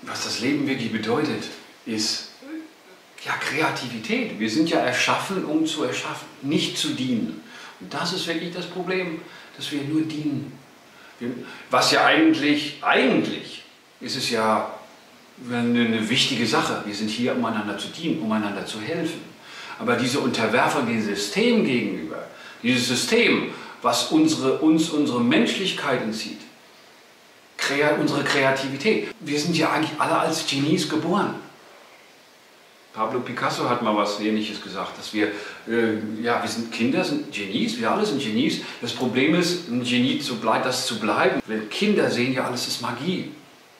was das Leben wirklich bedeutet, ist ja Kreativität. Wir sind ja erschaffen, um zu erschaffen, nicht zu dienen. Und das ist wirklich das Problem, dass wir nur dienen. Was ja eigentlich ist es ja eine wichtige Sache. Wir sind hier, um einander zu dienen, um einander zu helfen. Aber diese Unterwerfung dem System gegenüber, dieses System, was unsere Menschlichkeit entzieht, unsere Kreativität. Wir sind ja eigentlich alle als Genies geboren. Pablo Picasso hat mal was Ähnliches gesagt, dass wir sind Kinder, sind Genies, wir alle sind Genies. Das Problem ist, ein Genie zu bleiben. Wenn Kinder sehen ja, alles ist Magie.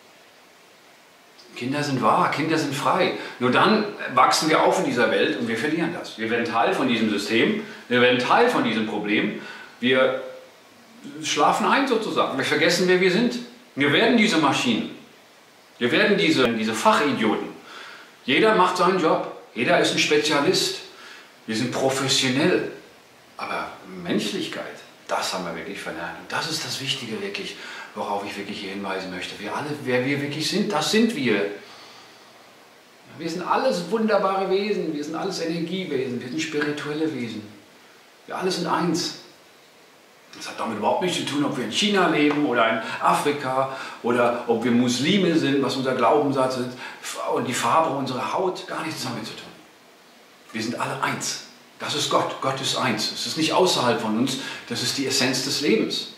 Kinder sind wahr, Kinder sind frei. Nur dann wachsen wir auf in dieser Welt und wir verlieren das. Wir werden Teil von diesem System, wir werden Teil von diesem Problem. Wir schlafen ein sozusagen, wir vergessen, wer wir sind. Wir werden diese Maschinen, wir werden diese Fachidioten. Jeder macht seinen Job, jeder ist ein Spezialist. Wir sind professionell, aber Menschlichkeit, das haben wir wirklich verlernt. Und das ist das Wichtige wirklich, worauf ich wirklich hier hinweisen möchte. Wir alle, wer wir wirklich sind, das sind wir. Wir sind alles wunderbare Wesen, wir sind alles Energiewesen, wir sind spirituelle Wesen. Wir alle sind eins. Das hat damit überhaupt nichts zu tun, ob wir in China leben oder in Afrika oder ob wir Muslime sind, was unser Glaubenssatz ist, und die Farbe unserer Haut, gar nichts damit zu tun. Wir sind alle eins. Das ist Gott. Gott ist eins. Es ist nicht außerhalb von uns, das ist die Essenz des Lebens.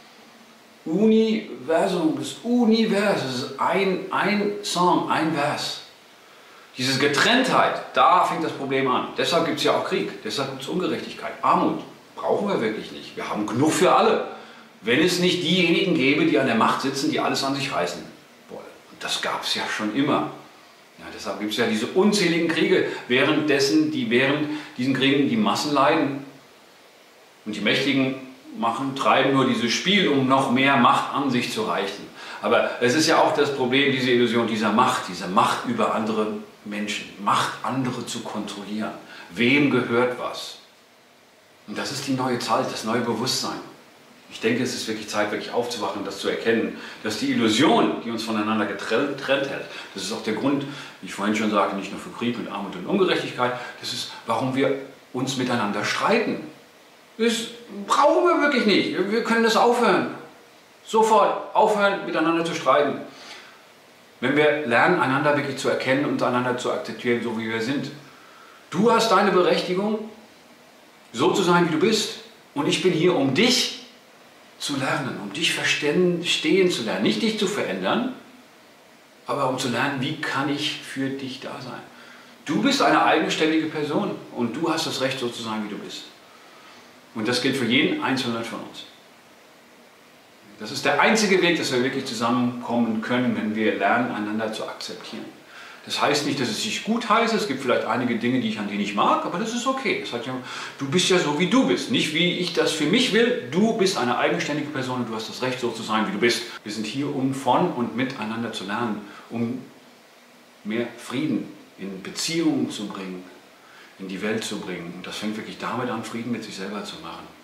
Universum, das Univers, das ist ein Song, ein Vers. Diese Getrenntheit, da fängt das Problem an. Deshalb gibt es ja auch Krieg, deshalb gibt es Ungerechtigkeit, Armut. Brauchen wir wirklich nicht. Wir haben genug für alle. Wenn es nicht diejenigen gäbe, die an der Macht sitzen, die alles an sich reißen wollen. Und das gab es ja schon immer. Ja, deshalb gibt es ja diese unzähligen Kriege, während diesen Kriegen die Massen leiden. Und die Mächtigen treiben nur dieses Spiel, um noch mehr Macht an sich zu reichen. Aber es ist ja auch das Problem, diese Illusion dieser Macht über andere Menschen, Macht, andere zu kontrollieren. Wem gehört was? Und das ist die neue Zeit, das neue Bewusstsein. Ich denke, es ist wirklich Zeit, wirklich aufzuwachen und das zu erkennen, dass die Illusion, die uns voneinander getrennt hält, das ist auch der Grund, wie ich vorhin schon sagte, nicht nur für Krieg und Armut und Ungerechtigkeit, das ist, warum wir uns miteinander streiten. Das brauchen wir wirklich nicht. Wir können das aufhören. Sofort aufhören, miteinander zu streiten. Wenn wir lernen, einander wirklich zu erkennen und einander zu akzeptieren, so wie wir sind. Du hast deine Berechtigung, so zu sein, wie du bist. Und ich bin hier, um dich zu lernen, um dich verstehen zu lernen. Nicht dich zu verändern, aber um zu lernen, wie kann ich für dich da sein. Du bist eine eigenständige Person und du hast das Recht, so zu sein, wie du bist. Und das gilt für jeden Einzelnen von uns. Das ist der einzige Weg, dass wir wirklich zusammenkommen können, wenn wir lernen, einander zu akzeptieren. Das heißt nicht, dass es sich gut heißt, es gibt vielleicht einige Dinge, die ich an dir nicht mag, aber das ist okay. Das heißt ja, du bist ja so, wie du bist. Nicht wie ich das für mich will, du bist eine eigenständige Person und du hast das Recht, so zu sein, wie du bist. Wir sind hier, um von und miteinander zu lernen, um mehr Frieden in Beziehungen zu bringen, in die Welt zu bringen. Und das fängt wirklich damit an, Frieden mit sich selber zu machen.